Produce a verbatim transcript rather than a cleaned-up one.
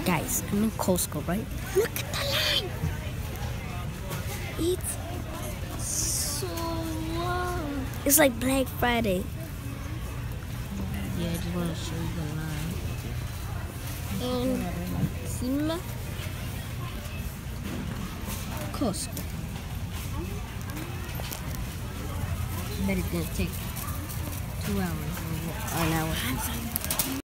Guys, I'm in Costco, right? Look at the line. It's so long. It's like Black Friday. Yeah, I just want to show you the line. And Simla Costco. Bet it's gonna take two hours or an hour.